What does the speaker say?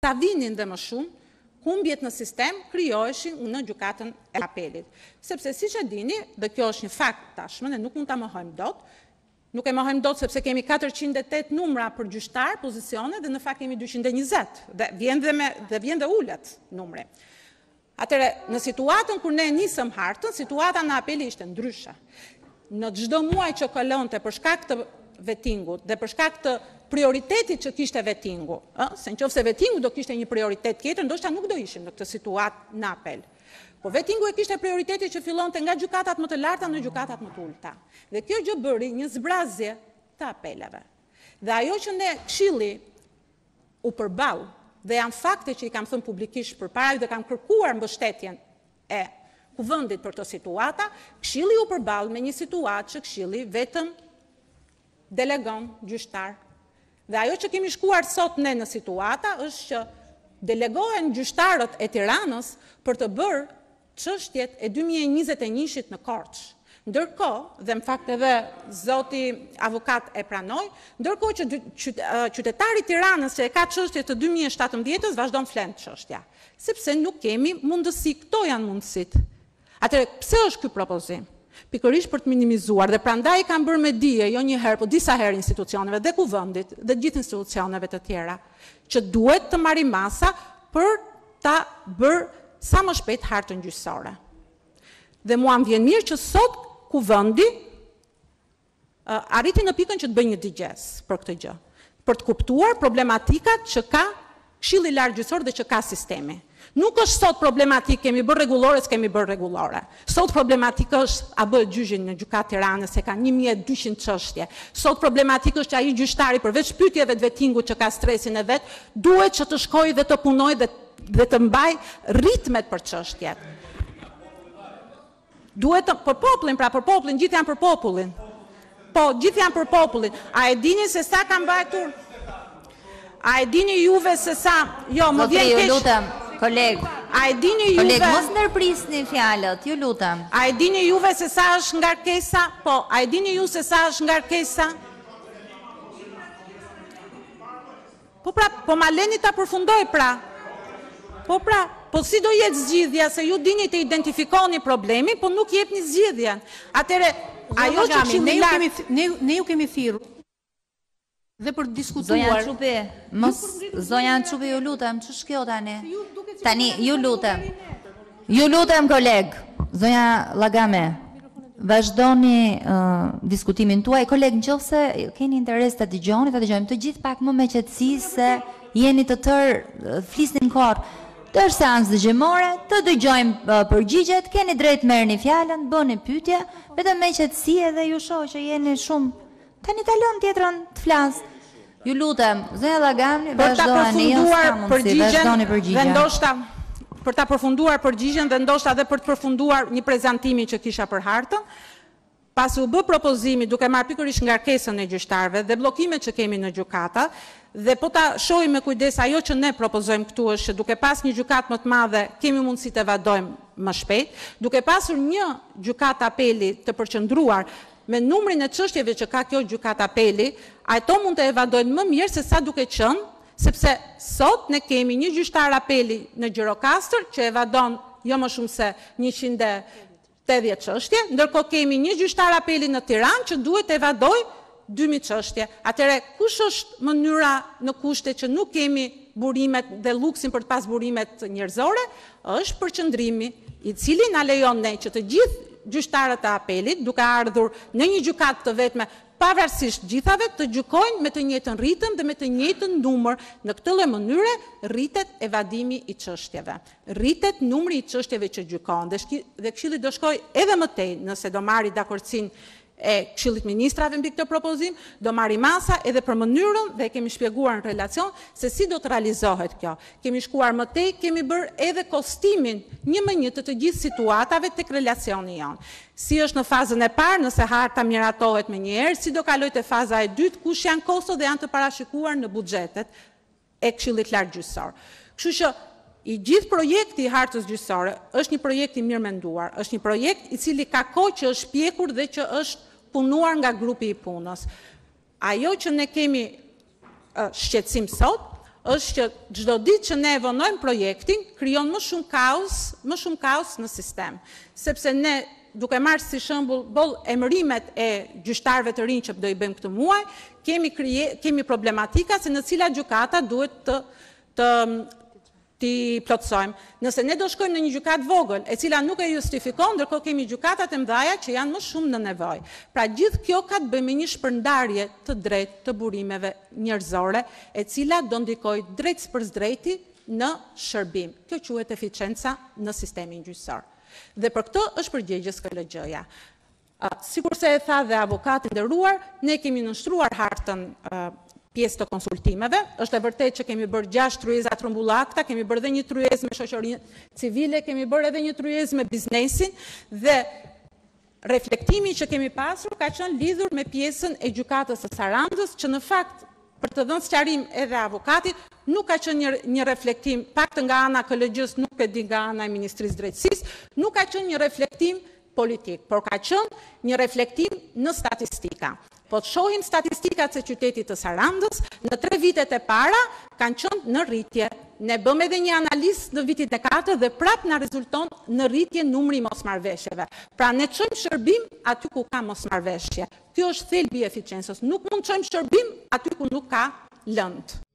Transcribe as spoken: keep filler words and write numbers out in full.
sa vinin dhe më shumë, humbjet në sistem krijoheshin në gjykatën e apelit. Sepse siç e dini, dhe kjo është një fakt tashmë, ne nuk mund ta mohojmë dot, nuk e mohojmë dot sepse kemi katërqind e tetë numra për gjyqtar, pozicione, dhe në fakt kemi dyqind e njëzet, dhe vjen dhe, me, dhe, vjen dhe ulet numri. Atëre, në situatën kur ne nisëm hartën, situata në apeli ishte ndryshe. Në çdo muaj që kalonte për shkak të vettingut dhe për shkak të prioritetit që kishte vettingu, ë, se nëse vettingu do kishte një prioritet tjetër, ndoshta nuk do ishim në këtë situatë në apel. Po vettingu e kishte prioritetin që fillonte nga gjykatat më të larta në gjykatat më të ulta. Dhe kjo gjë bëri një zbrazje të apeleve. Dhe ajo që ne Këshilli u përball, dhe janë fakte që i kam thënë publikisht përpara dhe kam kërkuar mbështetjen e kuvendit për këtë situata, Këshilli u përball me një situatë që Këshilli vetëm delegon gjyqtar. Dhe ajo që kemi shkuar sot ne në situata është që delegohen gjyqtarët e Tiranës për të bërë çështjet e dy mijë e njëzet e njëit në Korçë. Ndërkohë, dhe në fakt edhe zoti avokat e pranoi, ndërkohë që qytetari i Tiranës që e ka çështjet të dy mijë e shtatëmbëdhjetës vazhdon flen çështja, sepse nuk kemi mundësi, këto janë mundësitë. Atëherë, pse është ky propozim? Pikërisht për të minimizuar, dhe prandaj kanë bërë me dije, jo një herë, po disa herë institucioneve dhe kuvendit dhe gjithë institucioneve të tjera, që duhet të marrin masa për ta bërë sa më shpejt hartën gjyqësore. Dhe mua më vjen mirë që sot kuvendi uh, arriti në pikën që të bëjë një digjes për këtë gjë, për të kuptuar problematikat që ka Këshilli i Lartë Gjyqësor dhe që ka sistemi. Nuk është sot problematik kemi bërë rregullore, s'kemi bërë rregullore. Sot problematik është a bëhet gjyqi në gjykatë Tiranës se ka një mijë e dyqind çështje. Sot problematik është ai gjyqtari përveç pyetjeve të vettingut që ka stresin e vet, duhet që të shkojë dhe të punojë dhe, dhe të mbaj ritmet për çështjet. Duhet të, për popullin, pra për popullin, gjithë janë për popullin. Po, gjithë janë për popullin. A e dini se sa ka mbajtur? A e dini juve se sa? Jo, më vjen keq. Lutem, koleg. A e dini juve? Koleg, mos ndërprisni fjalët, ju lutem. A e dini juve se sa është ngarkesa? Po, a e dini ju se sa është ngarkesa? Po pra, po ma leni ta përfundoj pra. Po pra, po si do jetë zgjidhja, se ju dini të identifikoni problemi, po nuk jepni zgjidhjen. Atëre, ajo që Këshilli i Lartë, ne, ne ju kemi thirrur dhe për diskutuar. Zonja Çupi, mos zonja Çupi, ju lutem, ç'është kjo tani? Tani ju lutem. Ju lutem koleg. Zonja Llagame, vazhdoni uh, diskutimin tuaj. Koleg, nëse keni interes të dëgjoni, ta dëgjojmë të gjithë pak më me qetësi se jeni të tërë uh, flisni në korr. Të është seancë dëgjimore, të dëgjojmë uh, përgjigjet, keni drejt merrni fjalën, bëni pyetje, vetëm me qetësi edhe ju shoh që jeni shumë. Tani ta lëm tjetrën të flas. Ju lutem, zonja Llagame, vazhdoni, vazhdoni përgjigjen. Dhe ndoshta për ta përfunduar përgjigjen dhe ndoshta edhe për të përfunduar një prezantimi që kisha për hartën, pasi u bë propozimi duke marrë pikërisht ngarkesën e gjyqtarëve dhe bllokimet që kemi në gjykata, dhe po ta shohim me kujdes ajo që ne propozojmë këtu është që duke pas një gjykatë më të madhe kemi mundësi të evadojmë më shpejt, duke pasur një gjykatë apeli të përqendruar me numrin e çështjeve që ka kjo gjykatë apeli, ato mund të evadojnë më mirë se sa duke qenë, sepse sot ne kemi një gjyqtar apeli në Gjirokastër që evadon jo më shumë se njëqind e tetëdhjetë çështje, ndërkohë kemi një gjyqtar apeli në Tiranë që duhet të evadojë dy mijë çështje. Atëherë, kush është mënyra në kushte që nuk kemi burimet dhe luksin për të pas burimet njerëzore, është përqendrimi i cili na lejon ne që të gjithë gjyqtarët e apelit, duke ardhur në një gjykatë të vetme, pavarësisht gjithave, të gjykojnë me të njëjtën ritëm dhe me të njëjtën numër. Në këtë lloj mënyre rritet evadimi i çështjeve. Rritet numri i çështjeve që gjykohen. Dhe Këshilli do shkojë edhe më tej, nëse do marrë dakordsinë e Këshillit Ministrave mbi këtë propozim, do marri masa edhe për mënyrën dhe kemi shpjeguar në relacion se si do të realizohet kjo. Kemi shkuar më tej, kemi bërë edhe kostimin një më një të të gjithë situatave tek relacioni jonë. Si është në fazën e parë, nëse harta miratohet me njëherë, si do kaloj te faza e dytë, kush janë kostot dhe janë të parashikuar në buxhetet e Këshillit Lartë Gjyqësor. Kështu që i gjithë projekti i hartës gjyqësore është një projekt i mirë menduar, është një projekt i cili ka kohë që është pjekur dhe që është punuar nga grupi i punës. Ajo që ne kemi uh, shqetësim sot, është që çdo ditë që ne e vonojmë projektin, krijon më shumë kaos, më shumë kaos në sistem. Sepse ne, duke marrë si shembull boll emërimet e gjyqtarëve të rinj që do i bëjmë këtë muaj, kemi krije, kemi problematika se në cilat gjykata duhet të të ti plotësojmë. Nëse ne do shkojmë në një gjykatë vogël, e cila nuk e justifikon, ndërkohë kemi gjykatat e mëdha që janë më shumë në nevojë. Pra gjithë kjo ka të bëjë me një shpërndarje të drejtë të burimeve njerëzore, e cila do ndikojë drejt për drejti në shërbim. Kjo quhet eficienca në sistemin gjyqësor. Dhe për këtë është përgjegjës K L G-ja. Sikur se e tha dhe avokati nderuar, ne kemi nënshtruar hartën pjesë të konsultimeve. Është e vërtetë që kemi bërë gjashtë tryeza trumbullakta, kemi bërë edhe një tryezë me shoqërinë civile, kemi bërë edhe një tryezë me biznesin dhe reflektimi që kemi pasur ka qenë lidhur me pjesën e gjykatës së Sarandës, që në fakt, për të dhënë sqarim edhe avokati, nuk ka qenë një, një reflektim, paktën nga ana K L G-s, nuk e di nga ana e Ministrisë Drejtësisë, nuk ka qenë një reflektim politik, por ka qenë një reflektim në statistika. Po të shohim statistikat se qytetit të Sarandës, në tre vitet e para kanë qenë në rritje. Ne bëm edhe një analizë në vitin e katërt dhe prap na rezulton në rritje numri mosmarrveshjeve. Pra ne çojmë shërbim aty ku ka mosmarrveshje. Kjo është thelbi i eficiencës. Nuk mund të çojmë shërbim aty ku nuk ka lëndë.